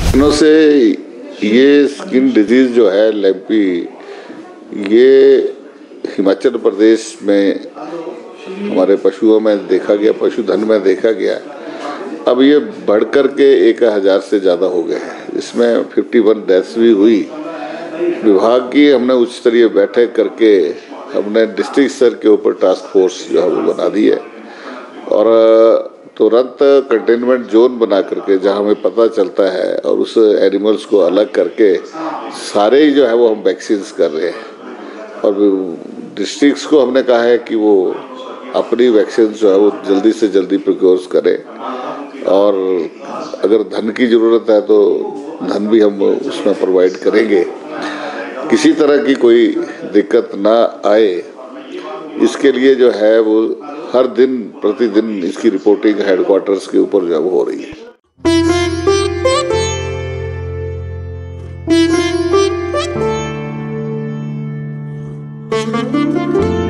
दिनों से ये स्किन डिजीज़ जो है लैम्पी, ये हिमाचल प्रदेश में हमारे पशुओं में देखा गया, पशुधन में देखा गया। अब ये बढ़कर के 1000 से ज़्यादा हो गए हैं। इसमें 51 डेथ्स भी हुई। विभाग की हमने उच्च स्तरीय बैठक करके हमने डिस्ट्रिक्ट स्तर के ऊपर टास्क फोर्स जो है वो बना दी है और तुरंत कंटेनमेंट जोन बना करके जहां हमें पता चलता है और उस एनिमल्स को अलग करके सारे ही जो है वो हम वैक्सीन्स कर रहे हैं। और डिस्ट्रिक्ट्स को हमने कहा है कि वो अपनी वैक्सीन जो है वो जल्दी से जल्दी प्रोक्योर्स करें और अगर धन की ज़रूरत है तो धन भी हम उसमें प्रोवाइड करेंगे। किसी तरह की कोई दिक्कत ना आए इसके लिए जो है वो हर दिन प्रतिदिन इसकी रिपोर्टिंग हेडक्वार्टर्स के ऊपर जो हो रही है।